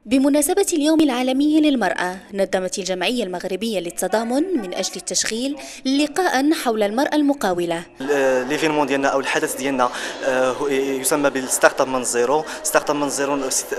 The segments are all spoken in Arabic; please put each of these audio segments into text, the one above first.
بمناسبة اليوم العالمي للمرأة، نظمت الجمعية المغربية للتضامن من أجل التشغيل لقاء حول المرأة المقاولة. ليفينمون ديالنا او الحدث ديالنا يسمى بالستارت اب من زيرو. ستارت اب من زيرو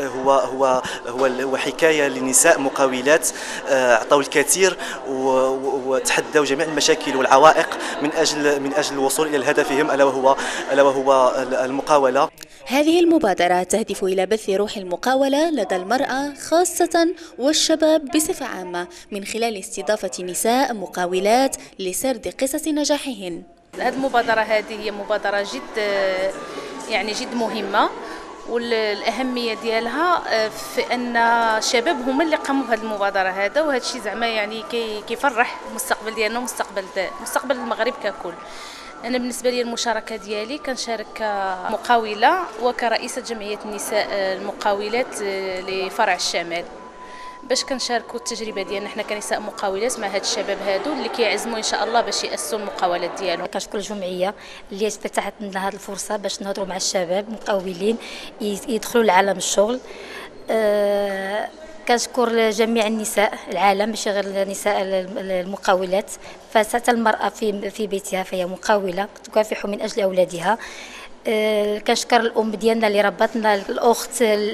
هو حكايه لنساء مقاولات عطاو الكثير وتحدوا جميع المشاكل والعوائق من اجل الوصول الى هدفهم الا وهو المقاوله. هذه المبادرة تهدف إلى بث روح المقاولة لدى المرأة خاصة والشباب بصفة عامة من خلال استضافة نساء مقاولات لسرد قصص نجاحهن. هذه المبادرة هي مبادرة جد مهمة، والأهمية ديالها في أن الشباب هما اللي قاموا بهذه المبادرة وهذا الشيء زعما كيفرح المستقبل ديالنا ومستقبل المغرب ككل. أنا بالنسبة لي المشاركة ديالي كنشارك كمقاولة وكرئيسة جمعية النساء المقاولات لفرع الشمال، باش كنشاركوا التجربة ديالنا حنا كنساء مقاولات مع هاد الشباب هادو اللي كيعزموا ان شاء الله باش ياسسوا المقاولات ديالهم. كنشكر الجمعية اللي فتحت لنا هذه الفرصة باش نهضروا مع الشباب مقاولين يدخلوا لعالم الشغل. كنشكر جميع النساء العالم ماشي غير النساء المقاولات، فحتى المرأة في بيتها فهي مقاولة تكافح من أجل أولادها. كنشكر الأم ديالنا اللي ربطنا، الأخت،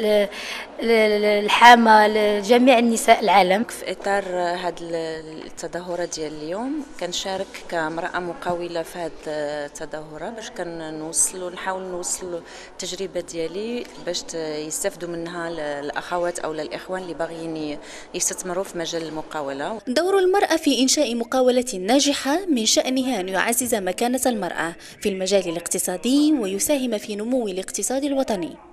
الحامة، لجميع النساء العالم. في إطار هذه التظاهرة ديال اليوم كنشارك كامرأة مقاولة في هذه التظاهرة باش نحاول نوصل التجربة ديالي باش يستفدوا منها الأخوات أو الإخوان اللي باغيين يستثمروا في مجال المقاولة. دور المرأة في إنشاء مقاولة ناجحة من شأنها أن يعزز مكانة المرأة في المجال الاقتصادي ويساهم في نمو الاقتصاد الوطني.